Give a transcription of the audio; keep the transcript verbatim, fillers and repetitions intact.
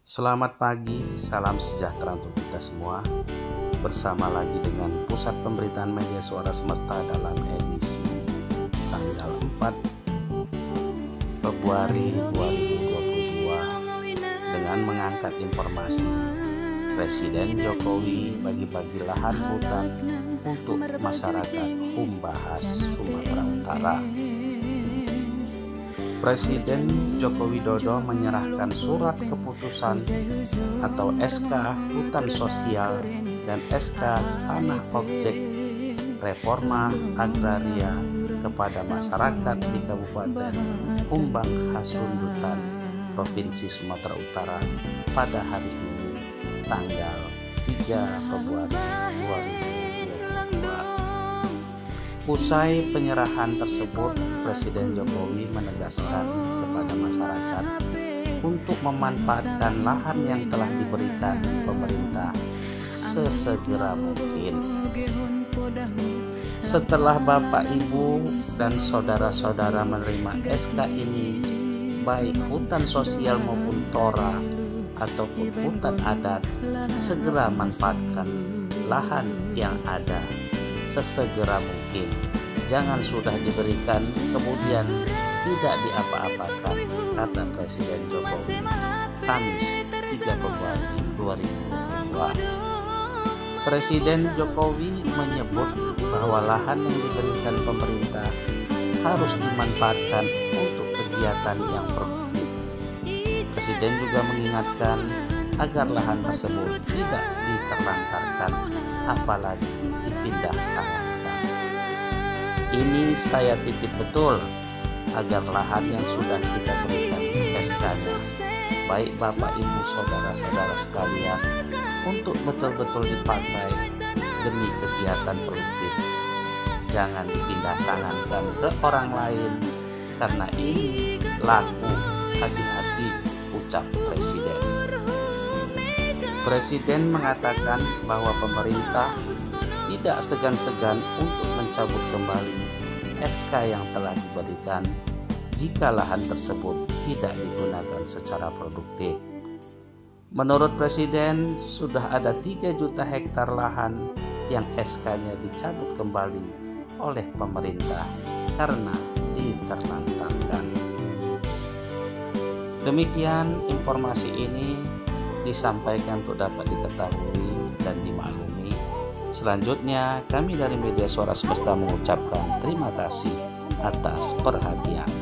Selamat pagi, salam sejahtera untuk kita semua. Bersama lagi dengan Pusat Pemberitaan Media Suara Semesta dalam edisi tanggal empat Februari dua ribu dua puluh dua dengan mengangkat informasi Presiden Jokowi bagi-bagi lahan hutan untuk masyarakat Humbahas, Sumatera Utara. Presiden Joko Widodo menyerahkan surat keputusan atau S K Hutan Sosial dan S K Tanah Objek Reforma Agraria kepada masyarakat di Kabupaten Humbang Hasundutan, Provinsi Sumatera Utara pada hari ini, tanggal tiga Februari dua ribu dua puluh dua. Usai penyerahan tersebut, Presiden Jokowi menegaskan kepada masyarakat untuk memanfaatkan lahan yang telah diberikan pemerintah sesegera mungkin. Setelah Bapak, Ibu, dan saudara-saudara menerima S K ini, baik hutan sosial maupun tora ataupun hutan adat, segera manfaatkan lahan yang ada sesegera mungkin. Jangan sudah diberikan kemudian tidak diapa-apakan, kata Presiden Jokowi Kamis tiga Februari dua ribu dua puluh dua. Presiden Jokowi menyebut bahwa lahan yang diberikan pemerintah harus dimanfaatkan untuk kegiatan yang produktif. Presiden juga mengingatkan agar lahan tersebut tidak diterlantarkan, apalagi dipindah tangankan. Ini saya titip betul agar lahan yang sudah kita berikan S K-nya, baik Bapak, Ibu, saudara-saudara sekalian, untuk betul-betul dipakai demi kegiatan produktif. Jangan dipindah tangankan ke orang lain, karena ini laku. Hati-hati, ucap Presiden. Presiden mengatakan bahwa pemerintah tidak segan-segan untuk mencabut kembali S K yang telah diberikan jika lahan tersebut tidak digunakan secara produktif. Menurut Presiden, sudah ada tiga juta hektar lahan yang S K-nya dicabut kembali oleh pemerintah karena diterlantarkan. Demikian informasi ini disampaikan untuk dapat diketahui dan dimaklumi. Selanjutnya, kami dari Media Suara Semesta mengucapkan terima kasih atas perhatian.